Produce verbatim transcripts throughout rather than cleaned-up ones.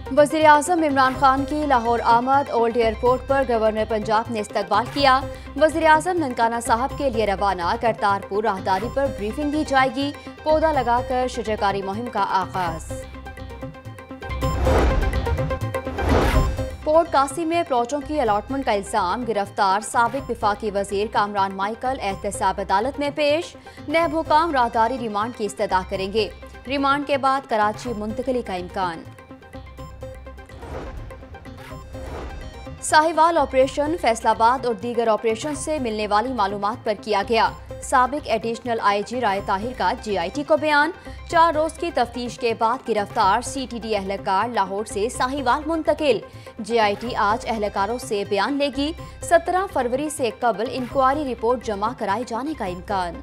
वज़ीर आज़म इमरान खान की लाहौर आमद ओल्ड एयरपोर्ट पर गवर्नर पंजाब ने इस्तकबाल किया। वज़ीर आज़म ननकाना साहब के लिए रवाना करतारपुर राहदारी पर ब्रीफिंग दी जाएगी। पौधा लगाकर शजरकारी मुहिम का आगाज। पोर्ट कासी में प्लॉटों की अलॉटमेंट का इल्जाम, गिरफ्तार साबिक विफाकी वजीर कामरान माइकल एहतसाब अदालत में पेश। नैब हुकाम राहदारी रिमांड की इस्तदा करेंगे। रिमांड के बाद कराची मुंतकिली का इम्कान। साहिवाल ऑपरेशन फैसलाबाद और दीगर ऑपरेशन से मिलने वाली मालूमात पर किया गया। साबिक एडिशनल आई जी राय ताहिर का जी आई टी को बयान। चार रोज की तफ्तीश के बाद गिरफ्तार सी टी डी एहलकार लाहौर से साहिवाल मुंतकिल। जी आई टी आज एहलकारों से बयान लेगी। सत्रह फरवरी से कबल इंक्वायरी रिपोर्ट जमा कराए जाने का इम्कान।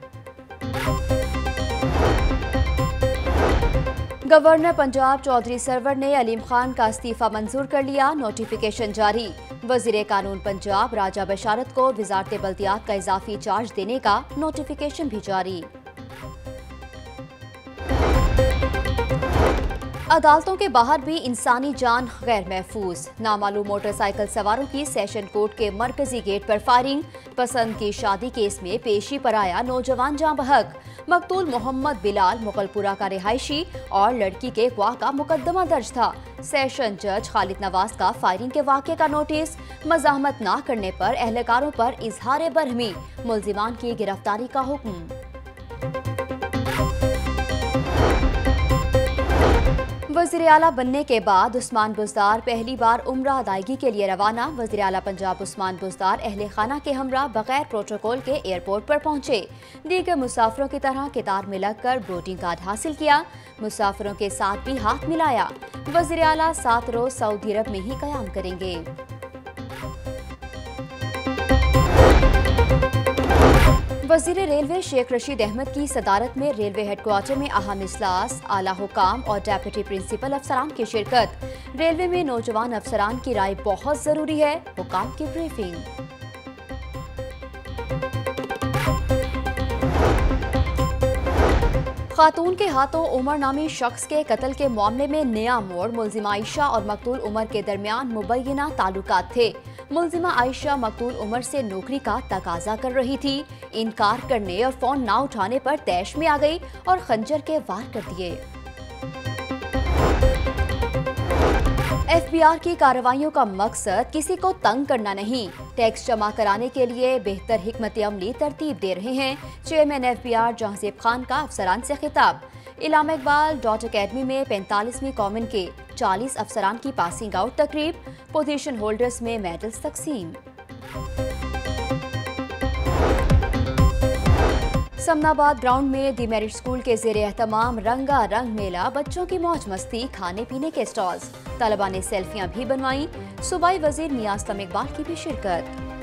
गवर्नर पंजाब चौधरी सरवर ने अलीम खान का इस्तीफा मंजूर कर लिया। नोटिफिकेशन जारी। वजीर कानून पंजाब राजा बशारत को वजारत बल्दियात का इजाफी चार्ज देने का नोटिफिकेशन भी जारी। अदालतों के बाहर भी इंसानी जान गैर महफूज। नामालूम मोटरसाइकिल सवारों की सेशन कोर्ट के मरकजी गेट पर फायरिंग। पसंद की शादी केस में पेशी पर आया नौजवान जाँ बहक। मकतूल मोहम्मद बिलाल मुगलपुरा का रिहायशी और लड़की के अगवा का मुकदमा दर्ज था। सेशन जज खालिद नवाज का फायरिंग के वाक़े का नोटिस। मज़ाहमत न करने पर एहलकारों पर इजहार बरहमी। मुल्जिमान की गिरफ्तारी का हुक्म। वज़ीर आला बनने के बाद उस्मान बुज़दार पहली बार उम्रा अदायगी के लिए रवाना। वज़ीर आला पंजाब उस्मान बुज़दार अहले खाना के हमरा बगैर प्रोटोकॉल के एयरपोर्ट पर पहुंचे। दीगर मुसाफिरों की तरह कतार में लगकर बोर्डिंग कार्ड हासिल किया। मुसाफिरों के साथ भी हाथ मिलाया। वज़ीर आला सात रोज सऊदी अरब में ही कयाम करेंगे। वज़ीर रेलवे शेख रशीद अहमद की सदारत में रेलवे हेडक्वार्टर में अहम इजलास। आला हुकाम और डेप्यूटी प्रिंसिपल अफसरान की शिरकत। रेलवे में नौजवान अफसरान की राय बहुत जरूरी है। हुकाम की ब्रीफिंग। खातून के हाथों उमर नामी शख्स के कत्ल के मामले में नया मोड़। मुल्जिमा आयशा और मकतूल उमर के दरमियान मुबैना ताल्लुकात थे। मुल्जिमा आयशा मकतूल उमर से नौकरी का तकाजा कर रही थी। इनकार करने और फोन ना उठाने पर तैश में आ गई और खंजर के वार कर दिए। एफ बी आर की कार्रवाइयों का मकसद किसी को तंग करना नहीं, टैक्स जमा कराने के लिए बेहतर हिकमत अमली तरतीब दे रहे हैं। Chairman F B R Jahanzeb Khan का अफसरान से खिताब। इलामा इकबाल डॉट अकेडमी में पैंतालीसवीं कॉमन के चालीस अफसरान की पासिंग आउट तकरीब। पोजीशन होल्डर्स में मेडल्स तकसीम। समनाबाद ग्राउंड में दी मेरिट स्कूल के जेर एहतमाम रंगा रंग मेला। बच्चों की मौज मस्ती, खाने पीने के स्टॉल्स। तलबा ने सेल्फियां भी बनवाई। सूबाई वजीर मियां असलम इकबाल की भी शिरकत।